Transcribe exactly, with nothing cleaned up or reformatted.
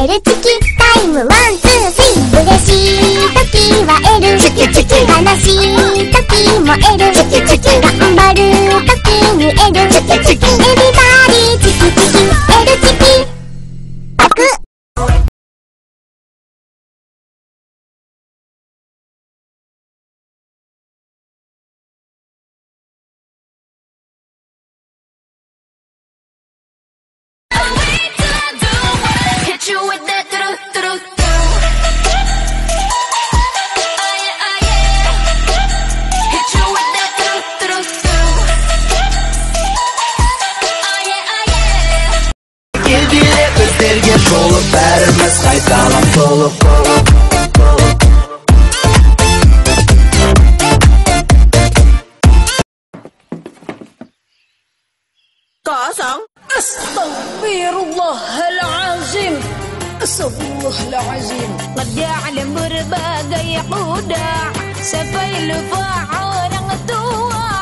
L チキタイムワンツースリー嬉しい時は L チキチキ悲しい時も L チキチキ頑張る時に L チキチキエビバディチキチキ L チキパク Bizlerga bo'lib barimiz qaytalan to'liq Kosong. Astaghfirullahalazim. Astaghfirullahalazim. Qad ya'lam berbagai qudah sampai lupa orang tua.